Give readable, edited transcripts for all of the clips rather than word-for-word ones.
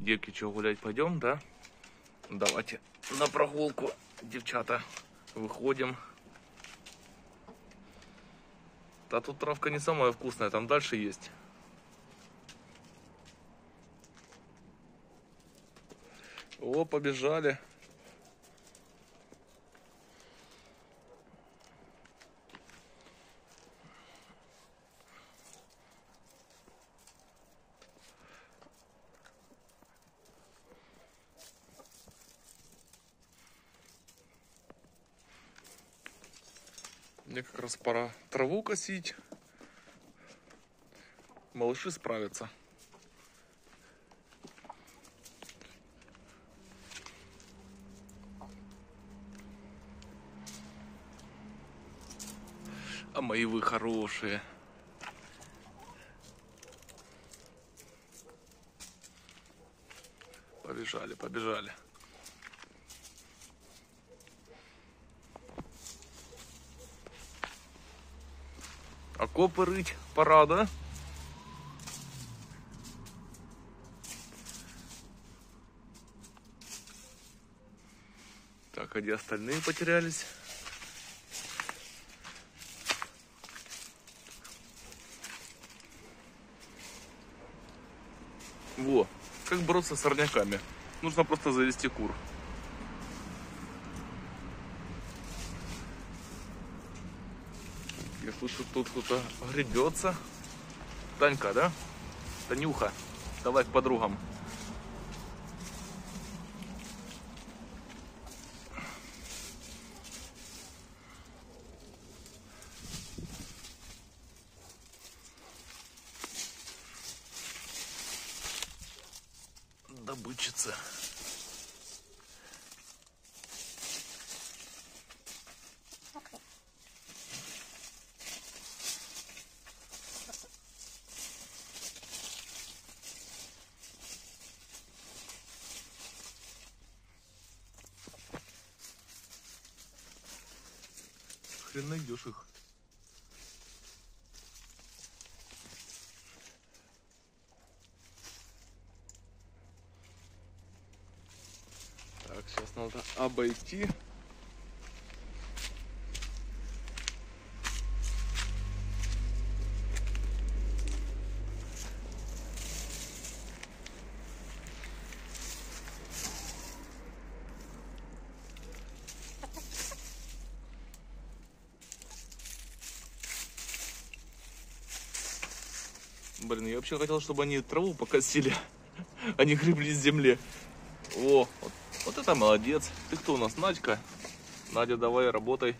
Девки, что, гулять пойдем, да? Давайте на прогулку, девчата. Выходим. Да тут травка не самая вкусная, там дальше есть. О, побежали. Мне как раз пора траву косить. Малыши справятся. А мои вы хорошие. Побежали, побежали. Окопы рыть пора, да? Так, а где остальные потерялись? Во, как бороться с сорняками? Нужно просто завести кур. Я слышу, тут кто-то гребется. Танька, да? Танюха, давай к подругам. Добытчица. Хрен найдешь их. Так, сейчас надо обойти. Блин, я вообще хотел, чтобы они траву покосили, а не гребли с земли. О, вот это молодец. Ты кто у нас, Надька? Надя, давай, работай.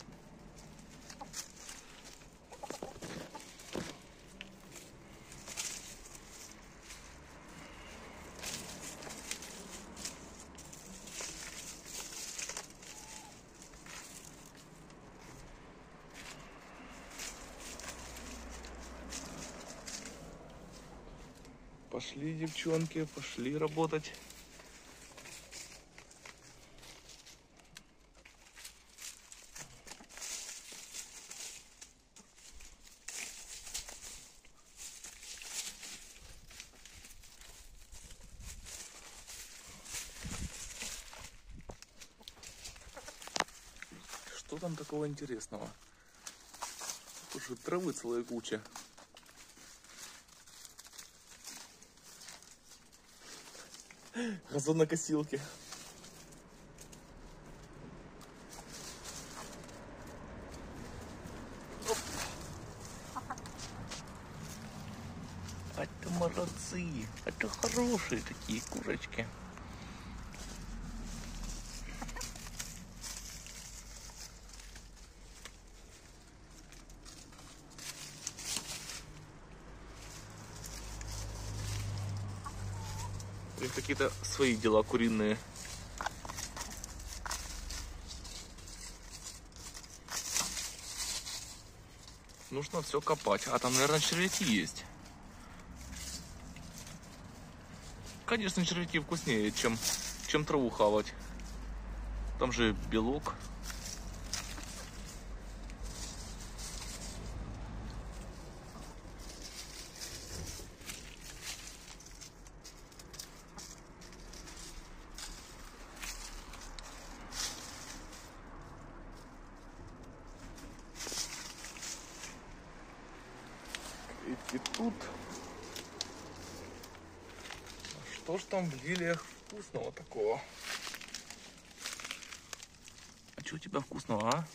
Пошли, девчонки, пошли работать. Что там такого интересного? Тут же травы целая куча. Газонокосилки. Это молодцы. Это хорошие такие курочки. Какие-то свои дела куриные. Нужно все копать. А там, наверное, червяки есть. Конечно, червяки вкуснее, чем траву хавать. Там же белок. тут? Что ж там в лилиях вкусного такого? А что у тебя вкусного, а?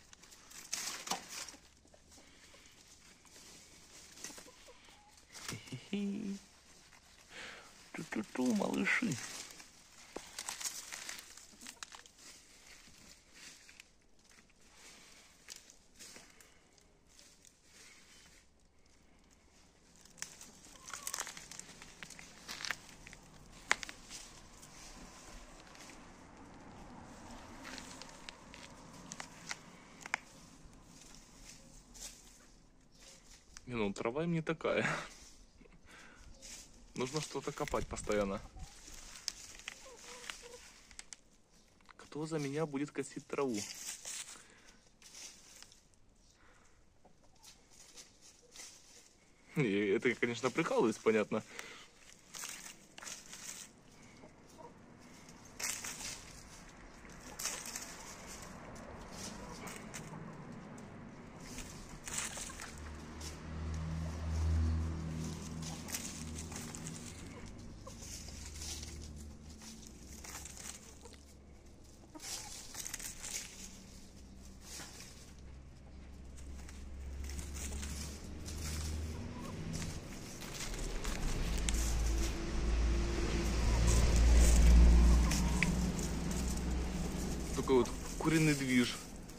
Хи-хи-хи. Ту-ту-ту, малыши. Не, ну трава им не такая. Нужно что-то копать постоянно. Кто за меня будет косить траву? Это, конечно, прикалываюсь, понятно. Такой вот куриный движ.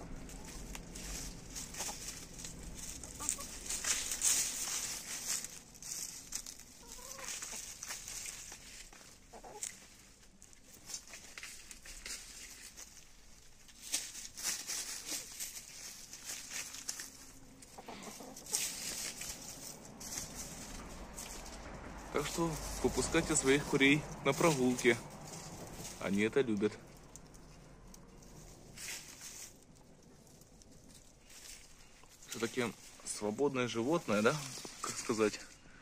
Так что выпускайте своих курей на прогулки. Они это любят. Все-таки свободное животное, да? Как сказать?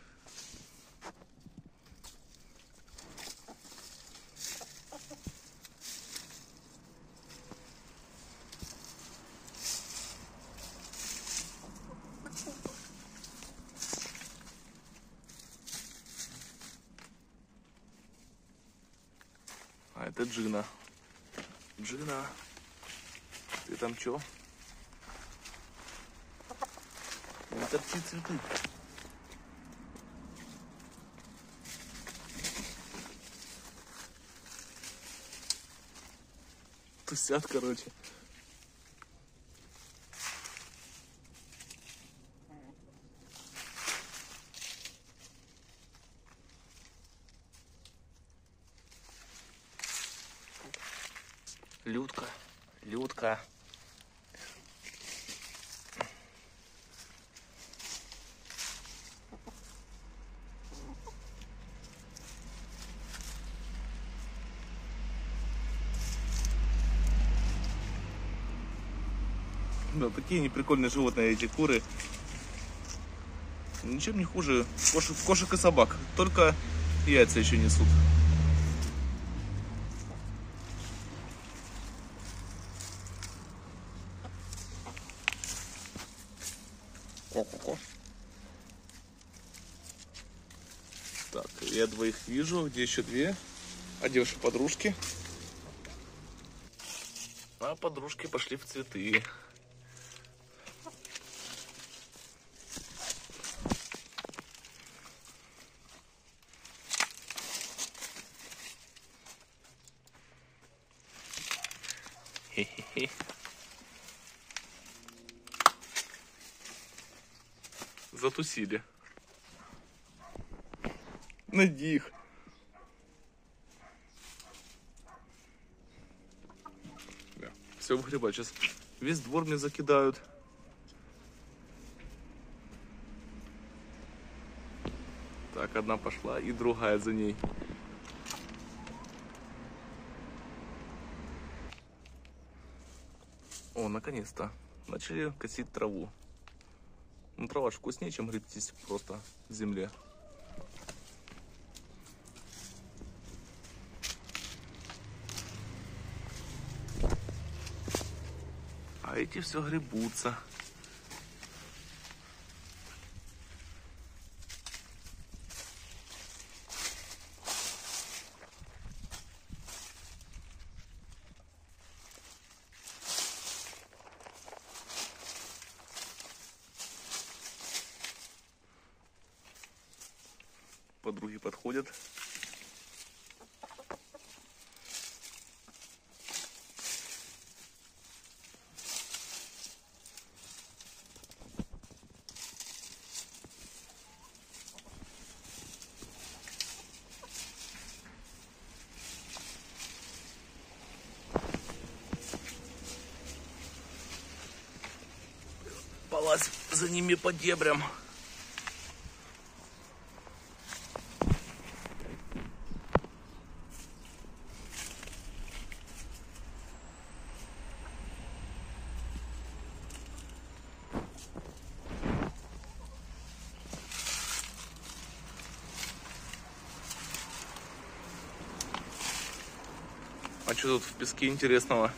А это Джина. Джина, ты там чё? Не топчи цветы. Тусят, короче. Людка, Людка. Да, такие неприкольные животные эти куры. Ничем не хуже кошек и собак. Только яйца еще несут. Ко-ко-ко. Так, я двоих вижу. Где еще две? А девушки подружки? А подружки пошли в цветы. Хе-хе-хе. Затусили. Найди их. Да. Все выгребать. Сейчас весь двор мне закидают. Так, одна пошла и другая за ней. О, наконец-то. Начали косить траву. Ну, трава же вкуснее, чем гребтись просто в земле. А эти все гребутся. подруги подходят. Полазь за ними по дебрям. А что тут в песке интересного?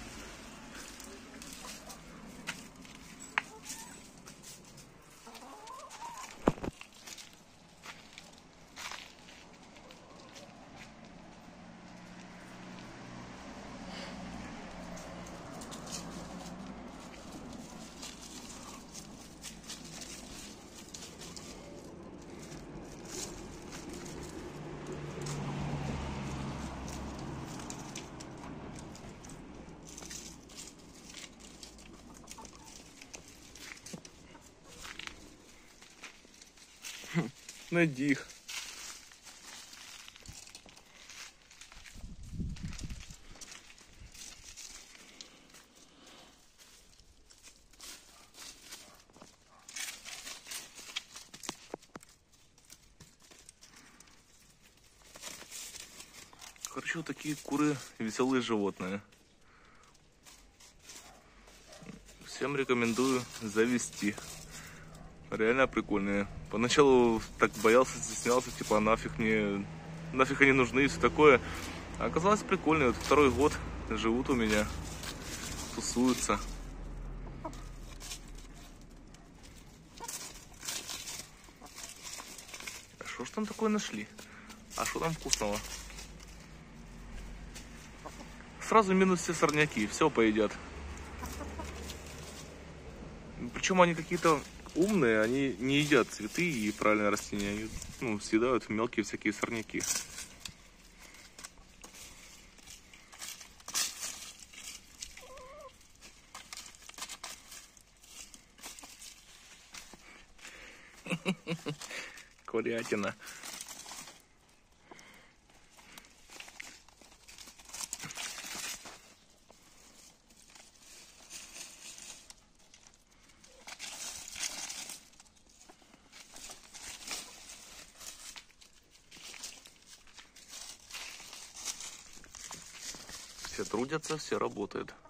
Найди их. Короче, вот такие куры веселые животные. Всем рекомендую завести. Реально прикольные. Поначалу так боялся, стеснялся, типа нафиг они нужны и все такое. А оказалось прикольно. Вот второй год живут у меня, тусуются. А что ж там такое нашли? А что там вкусного? Сразу минус все сорняки, все поедят. Причем они какие-то умные, они не едят цветы и правильные растения, они съедают мелкие всякие сорняки. Курятина. Все трудятся, все работают.